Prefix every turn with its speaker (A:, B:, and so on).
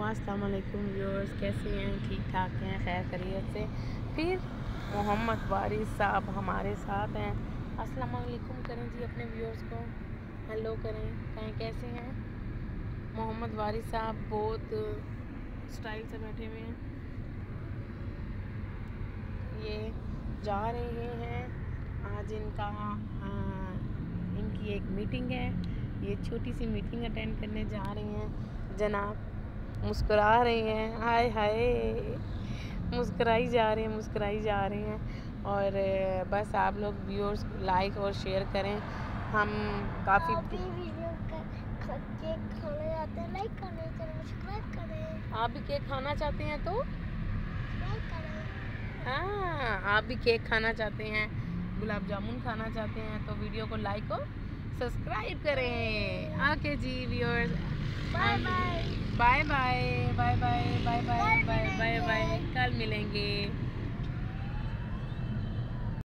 A: अस्सलाम वालेकुम व्यूअर्स, कैसे हैं? ठीक ठाक हैं, खैर खैरियत से। फिर मोहम्मद वारिस साहब हमारे साथ हैं। अस्सलाम वालेकुम करें जी, अपने व्यूअर्स को हेलो करें, कहें कैसे हैं। मोहम्मद वारिस साहब बहुत स्टाइल से बैठे हुए हैं। ये जा रहे हैं, आज इनकी एक मीटिंग है। ये छोटी सी मीटिंग अटेंड करने जा रहे हैं। जनाब मुस्कुरा रहे हैं, हाय हाय मुस्कुराई जा रहे हैं। और बस आप लोग व्यूअर्स लाइक और शेयर करें। हम काफ़ी
B: केक खाना चाहते हैं, लाइक करें, सब्सक्राइब करें।
A: आप भी केक खाना चाहते हैं तो
B: करें।
A: हाँ, आप भी केक खाना चाहते हैं, गुलाब जामुन खाना चाहते हैं तो वीडियो को लाइक और सब्सक्राइब करें। ओके जी viewers,
B: bye bye
A: bye bye bye bye bye bye bye bye bye, कल मिलेंगे।